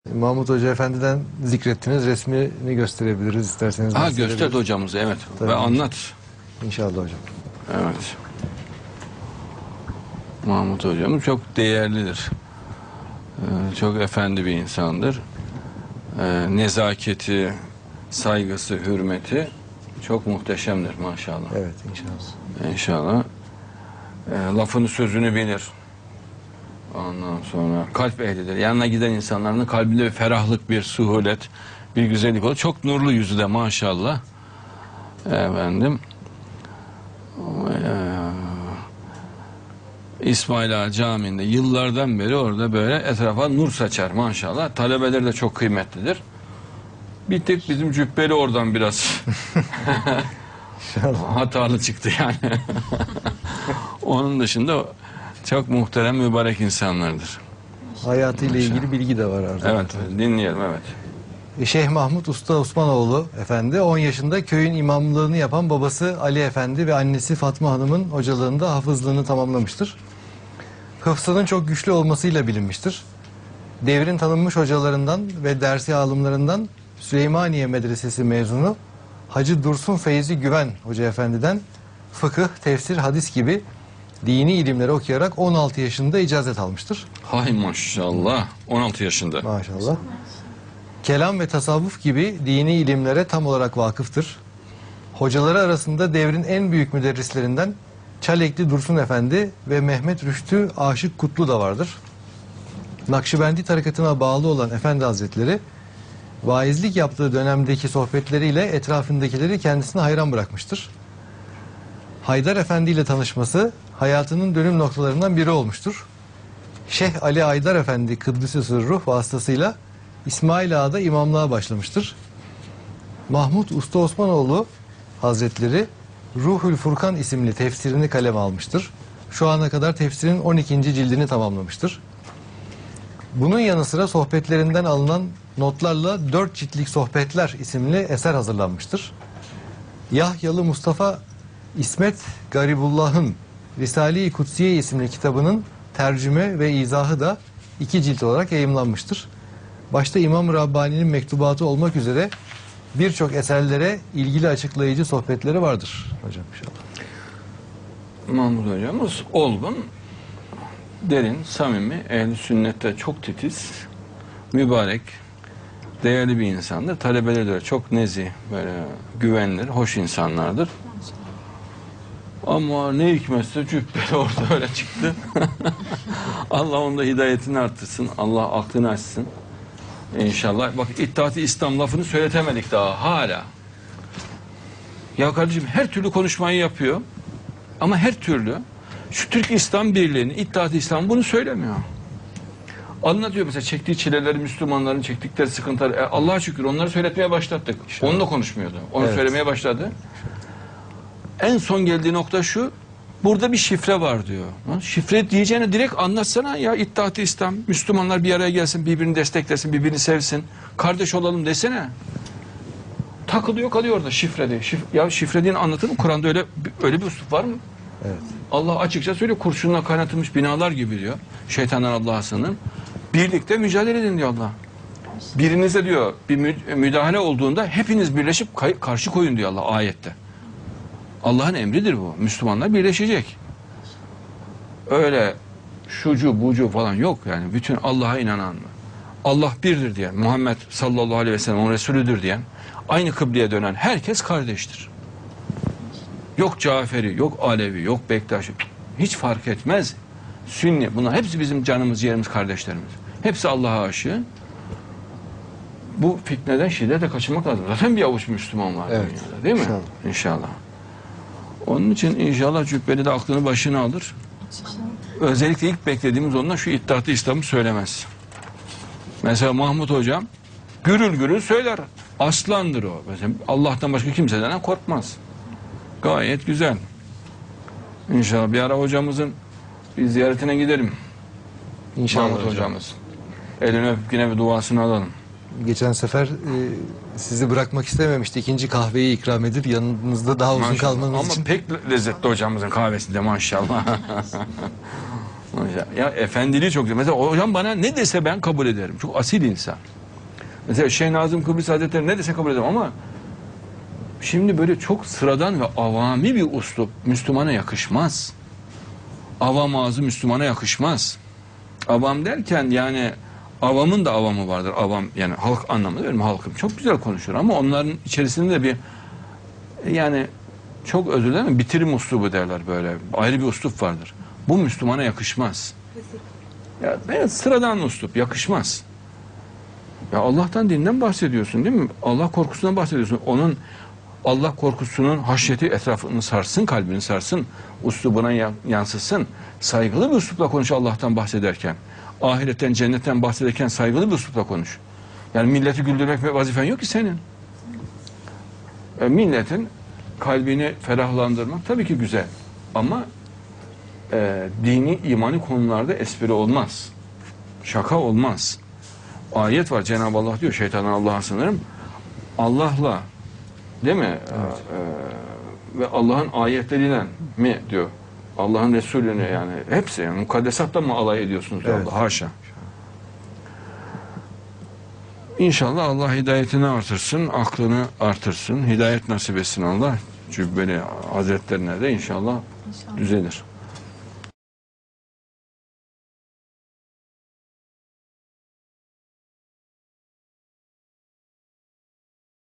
Mahmut Hoca Efendi'den zikrettiniz. Resmini gösterebiliriz isterseniz. Ha, göster hocamızı, evet. Tabii. Ve anlat. İnşallah hocam. Evet. Mahmut hocamız çok değerlidir. Çok efendi bir insandır. Nezaketi, saygısı, hürmeti çok muhteşemdir maşallah. Evet, inşallah. İnşallah. Lafını sözünü bilir. Ondan sonra kalp ehlidir. Yanına giden insanların kalbinde bir ferahlık, bir suhulet, bir güzellik olur. Çok nurlu yüzü de maşallah. Efendim. İsmail Ağa Camii'nde yıllardan beri orada böyle etrafa nur saçar maşallah. Talebeler de çok kıymetlidir. Bir tek bizim cübbeli oradan biraz hatalı çıktı yani. Onun dışında çok muhterem, mübarek insanlardır. Hayatıyla ilgili bilgi de var artık. Evet, dinleyelim, evet. Şeyh Mahmut Usta Osmanoğlu Efendi 10 yaşında köyün imamlığını yapan babası Ali Efendi ve annesi Fatma Hanım'ın hocalığında hafızlığını tamamlamıştır. Hıfzının çok güçlü olmasıyla bilinmiştir. Devrin tanınmış hocalarından ve dersi alımlarından Süleymaniye Medresesi mezunu Hacı Dursun Feyzi Güven Hoca Efendi'den fıkıh, tefsir, hadis gibi dini ilimleri okuyarak 16 yaşında icazet almıştır. Hay maşallah, 16 yaşında. Maşallah. Kelam ve tasavvuf gibi dini ilimlere tam olarak vakıftır. Hocaları arasında devrin en büyük müderrislerinden Çalekli Dursun Efendi ve Mehmet Rüştü Aşık Kutlu da vardır. Nakşibendi tarikatına bağlı olan Efendi Hazretleri, vaizlik yaptığı dönemdeki sohbetleriyle etrafındakileri kendisine hayran bırakmıştır. Haydar Efendi ile tanışması hayatının dönüm noktalarından biri olmuştur. Şeyh Ali Haydar Efendi Kıddüs'ü Sırruh vasıtasıyla İsmail Ağa'da imamlığa başlamıştır. Mahmut Usta Osmanoğlu Hazretleri Ruhul Furkan isimli tefsirini kaleme almıştır. Şu ana kadar tefsirin 12. cildini tamamlamıştır. Bunun yanı sıra sohbetlerinden alınan notlarla 4 ciltlik Sohbetler isimli eser hazırlanmıştır. Yahyalı Mustafa İsmet Garibullah'ın Risale-i Kutsiye isimli kitabının tercüme ve izahı da 2 cilt olarak yayımlanmıştır. Başta İmam Rabbani'nin mektubatı olmak üzere birçok eserlere ilgili açıklayıcı sohbetleri vardır hocam inşallah. Mahmut hocamız olgun, derin, samimi, ehl-i sünnette çok titiz, mübarek, değerli bir insandır. Talebeleri de çok nezih, böyle güvenilir, hoş insanlardır. Ama ne hikmetse cübbeli orada öyle çıktı. Allah onda hidayetini artırsın, Allah aklını açsın. İnşallah. Bak, İttihat-ı İslam lafını söyletemedik daha hala. Ya kardeşim, her türlü konuşmayı yapıyor. Ama her türlü şu Türk İslam Birliği'nin, İttihat-ı İslam bunu söylemiyor. Anlatıyor mesela çektiği çileleri, Müslümanların çektikleri sıkıntıları. Allah'a şükür onları söyletmeye başlattık. İnşallah. Onunla konuşmuyordu. Onu evet, söylemeye başladı. En son geldiği nokta şu. Burada bir şifre var diyor. Şifre diyeceğine direkt anlatsana ya, İttihat-ı İslam. Müslümanlar bir araya gelsin, birbirini desteklesin, birbirini sevsin. Kardeş olalım desene. Takılıyor kalıyor orada şifre. Ya şifre diye anlatır mı? Kur'an'da öyle bir üslup var mı? Evet. Allah açıkça söylüyor, kurşunla kaynatılmış binalar gibi diyor. Şeytanlar Allah'a sığının. Birlikte mücadele edin diyor Allah. Birinize diyor bir müdahale olduğunda hepiniz birleşip karşı koyun diyor Allah ayette. Allah'ın emridir bu. Müslümanlar birleşecek. Öyle şucu bucu falan yok yani. Bütün Allah'a inanan mı? Allah birdir diyen, Muhammed sallallahu aleyhi ve sellem onun Resulüdür diyen, aynı kıbleye dönen herkes kardeştir. Yok Caferi, yok Alevi, yok Bektaşi. Hiç fark etmez. Sünni. Bunlar hepsi bizim canımız, ciğerimiz, kardeşlerimiz. Hepsi Allah'a aşığı. Bu fitneden, şiddetle kaçınmak lazım. Zaten bir avuç Müslüman var. Evet. Dünyada, değil mi? İnşallah. İnşallah. Onun için inşallah cübbeli de aklını başına alır. Özellikle ilk beklediğimiz ondan şu İttihat-ı İslam'ı söylemez. Mesela Mahmut hocam gürül gürül söyler. Aslandır o. Mesela Allah'tan başka kimseden korkmaz. Gayet güzel. İnşallah bir ara hocamızın bir ziyaretine gidelim. İnşallah Mahmut hocam. hocamız. Elini öpüp yine bir duasını alalım. Geçen sefer sizi bırakmak istememişti. İkinci kahveyi ikram edip yanınızda daha uzun Maşallah. kalmanız Ama için. pek lezzetli hocamızın kahvesi de maşallah. Ya efendiliği çok güzel. Mesela hocam bana ne dese ben kabul ederim. Çok asil insan. Mesela Şeyh Nazım Kıbrıs Hazretleri ne dese kabul edemem ama şimdi böyle çok sıradan ve avami bir uslup Müslümana yakışmaz. Avam ağzı Müslümana yakışmaz. Avam derken yani avamın da avamı vardır. Avam yani halk anlamında benim halkım çok güzel konuşur ama onların içerisinde de bir yani çok özür dilerim bitirim uslubu derler böyle. Ayrı bir uslup vardır. Bu Müslümana yakışmaz. Ya evet, sıradan uslup yakışmaz. Ya Allah'tan dinden bahsediyorsun değil mi? Allah korkusundan bahsediyorsun. Onun Allah korkusunun haşyeti etrafını sarsın, kalbini sarsın, uslubuna yansısın. Saygılı bir uslupla konuş Allah'tan bahsederken. Ahiretten, cennetten bahsederken saygılı bir uslupla konuş. Yani milleti güldürmek ve vazifen yok ki senin. Milletin kalbini ferahlandırmak tabii ki güzel. Ama dini, imani konularda espri olmaz. Şaka olmaz. Ayet var. Cenab-ı Allah diyor, şeytandan Allah'a sığınırım. Allah'la değil mi? Ve Allah'ın ayetleriyle mi diyor. Allah'ın Resulüne yani hepsi yani mukaddesatla mı alay ediyorsunuz diyor Evet. Allah. Haşa. İnşallah Allah hidayetini artırsın, aklını artırsın, hidayet nasip etsin Allah. Cübbeli Hazretlerine de inşallah düzelir.